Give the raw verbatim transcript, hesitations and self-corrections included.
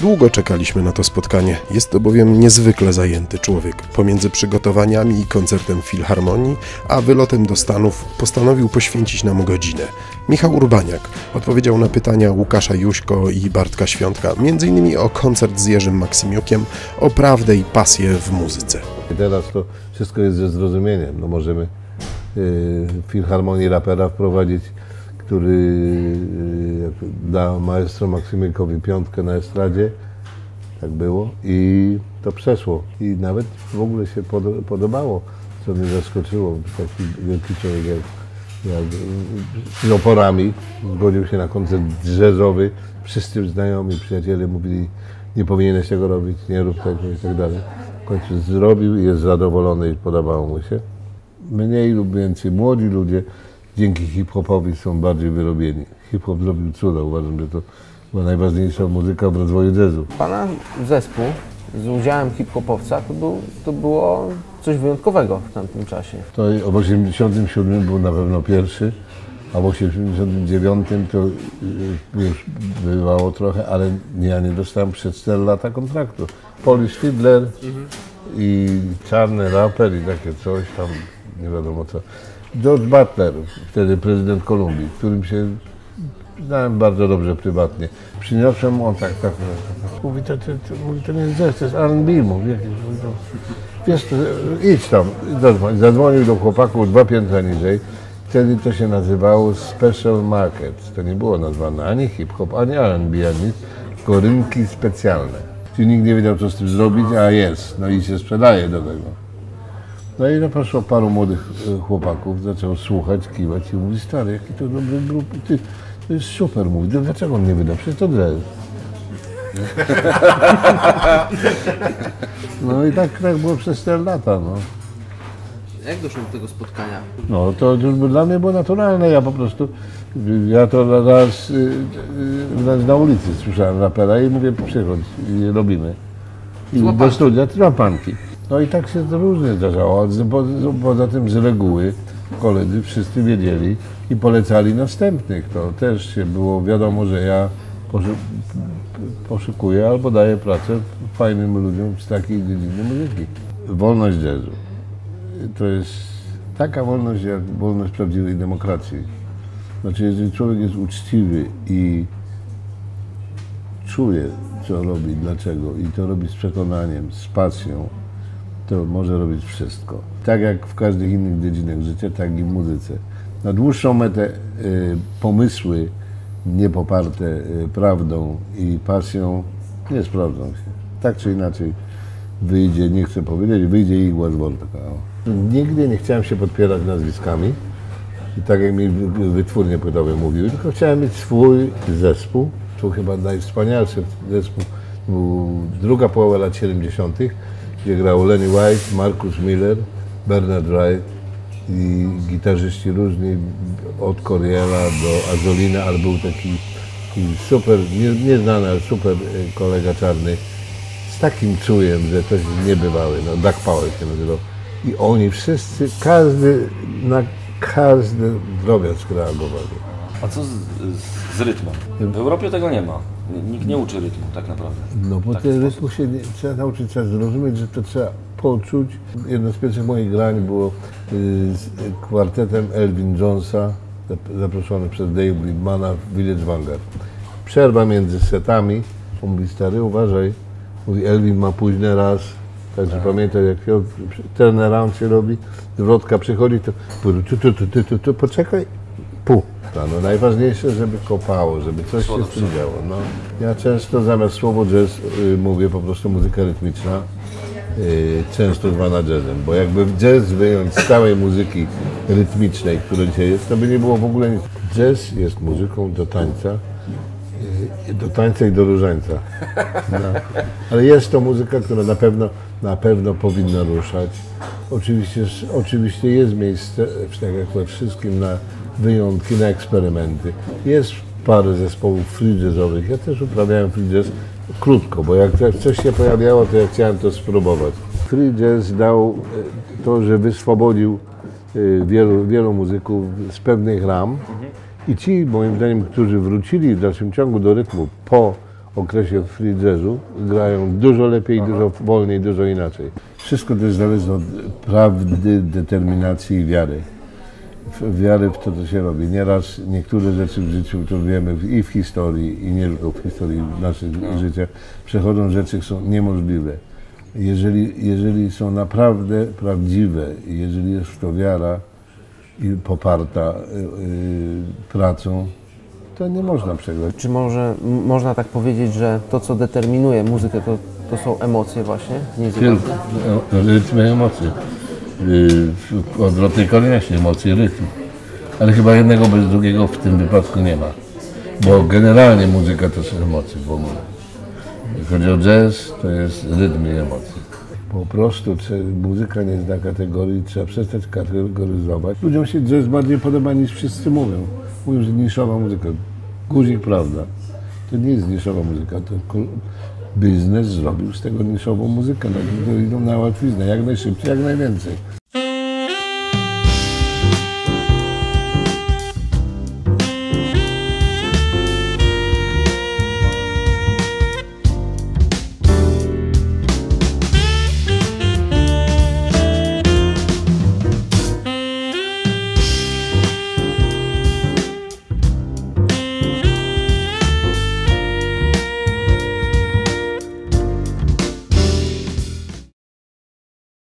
Długo czekaliśmy na to spotkanie. Jest to bowiem niezwykle zajęty człowiek. Pomiędzy przygotowaniami i koncertem w Filharmonii, a wylotem do Stanów postanowił poświęcić nam godzinę. Michał Urbaniak odpowiedział na pytania Łukasza Juśko i Bartka Świątka, między innymi o koncert z Jerzym Maksymiukiem, o prawdę i pasję w muzyce. Teraz to wszystko jest ze zrozumieniem. No możemy yy, w Filharmonii rapera wprowadzić, który yy, da maestro Maksymiukowi piątkę na estradzie, tak było, i to przeszło. I nawet w ogóle się pod, podobało, co mnie zaskoczyło. Taki wielki człowiek jak, jak z oporami zgodził się na koncert jazzowy. Wszyscy znajomi, przyjaciele mówili, nie powinieneś tego robić, nie rób tego i tak dalej. W końcu zrobił i jest zadowolony i podobało mu się. Mniej lub więcej młodzi ludzie dzięki hip-hopowi są bardziej wyrobieni. Hip-hop zrobił cuda. Uważam, że to była najważniejsza muzyka w rozwoju jazzu. Pana zespół z udziałem hip-hopowca to, był, to było coś wyjątkowego w tamtym czasie. To w osiemdziesiątym siódmym był na pewno pierwszy, a w osiemdziesiątym dziewiątym to już bywało trochę, ale ja nie dostałem przez cztery lata kontraktu. Polish Fiddler mhm. i czarny raper i takie coś tam, nie wiadomo co. George Butler, wtedy prezydent Kolumbii, którym się znałem bardzo dobrze prywatnie. Przyniosłem mu, on tak, tak, tak, mówi, to, to, to, mówi, to nie jest jazz, to jest R and B, mówi, jakieś, mówi, to, wiesz, to, idź tam, zadzwonił, zadzwonił do chłopaków dwa piętra niżej. Wtedy to się nazywało Special Market. To nie było nazwane ani hip-hop, ani R and B, ani nic, tylko rynki specjalne. Czyli nikt nie wiedział, co z tym zrobić, a jest, no i się sprzedaje do tego. No i poszło paru młodych chłopaków, zaczął słuchać, kiwać i mówi, stary, jaki to dobry grup, ty, to jest super, mówi, dlaczego on nie wyda, przecież to jazz. No i tak, tak było przez cztery lata, no. Jak doszło do tego spotkania? No to już dla mnie było naturalne, ja po prostu, ja to raz, raz na ulicy słyszałem rapera i mówię, przychodź i robimy. I do studia łapanki. No i tak się to różnie zdarzało, poza tym z reguły koledzy wszyscy wiedzieli i polecali następnych. To też się było wiadomo, że ja poszukuję albo daję pracę fajnym ludziom z takiej dziedziny muzyki. Wolność jazzu. To jest taka wolność jak wolność prawdziwej demokracji. Znaczy, jeżeli człowiek jest uczciwy i czuje, co robi, dlaczego i to robi z przekonaniem, z pasją, to może robić wszystko. Tak jak w każdych innych dziedzinach życia, tak i w muzyce. Na dłuższą metę y, pomysły niepoparte y, prawdą i pasją nie sprawdzą się. Tak czy inaczej wyjdzie, nie chcę powiedzieć, wyjdzie igła z worka. Nigdy nie chciałem się podpierać nazwiskami i tak jak mi wytwórnie płytowe mówiły, tylko chciałem mieć swój zespół. To chyba najwspanialszy zespół. Był druga połowa lat siedemdziesiątych, gdzie grał Lenny White, Marcus Miller, Bernard Wright i gitarzyści różni, od Coriela do Azolina, ale był taki, taki super, nie, nieznany, ale super kolega czarny, z takim czujem, że to jest niebywały, no Doug Powell się nazywał. I oni wszyscy, każdy, na każdy drobiazg reagowali. A co z, z, z rytmem? W Europie tego nie ma. Nikt nie uczy rytmu tak naprawdę. No bo tak te rytmu się nie, trzeba nauczyć, trzeba zrozumieć, że to trzeba poczuć. Jedno z pierwszych moich grań było y, z kwartetem Elvin Jonesa, zaproszony przez Dave Liebmana w Village Vanguard. Przerwa między setami. On mówi, stary, uważaj. Mówi, Elvin ma późny raz. Także pamiętaj, jak się turnaround się robi, zwrotka przychodzi, to tu, tu, tu, tu, tu, tu, poczekaj, pu. No, najważniejsze, żeby kopało, żeby coś się z tym działo. No, ja często zamiast słowo jazz y, mówię po prostu muzyka rytmiczna, y, często zwana jazzem, bo jakby jazz wyjąć z całej muzyki rytmicznej, która dzisiaj jest, to by nie było w ogóle nic. Jazz jest muzyką do tańca, y, do tańca i do różańca. No. Ale jest to muzyka, która na pewno, na pewno powinna ruszać. Oczywiście, oczywiście jest miejsce, tak jak we wszystkim, na wyjątki, na eksperymenty. Jest parę zespołów free jazzowych. Ja też uprawiałem free jazz krótko, bo jak coś się pojawiało, to ja chciałem to spróbować. Free jazz dał to, że wyswobodził wielu, wielu muzyków z pewnych ram i ci, moim zdaniem, którzy wrócili w dalszym ciągu do rytmu po okresie free jazzu grają dużo lepiej, dużo wolniej, dużo inaczej. Wszystko to jest zależne od prawdy, determinacji i wiary. Wiary w to, co się robi. Nieraz niektóre rzeczy w życiu, to wiemy i w historii, i nie tylko w historii naszych No. życia, przechodzą rzeczy, są niemożliwe. Jeżeli, jeżeli są naprawdę prawdziwe, jeżeli jest w to wiara i poparta y, y, pracą, to nie można przegrać. Czy może m- można tak powiedzieć, że to, co determinuje muzykę, to, to są emocje właśnie? Nie Tylko no, rytm i emocje. Yy, w odwrotnej kolejności emocje, rytm. Ale chyba jednego bez drugiego w tym wypadku nie ma. Bo generalnie muzyka to są emocje w ogóle. Jak chodzi o jazz, to jest rytm i emocje. Po prostu trze- muzyka nie zna kategorii, trzeba przestać kategoryzować. Ludziom się jazz bardziej podoba niż wszyscy mówią. Mówią, że niszowa muzyka. Guzik, prawda. To nie jest niszowa muzyka, to kol- biznes zrobił z tego niszową muzykę. No, to idą na łatwiznę, jak najszybciej, jak najwięcej.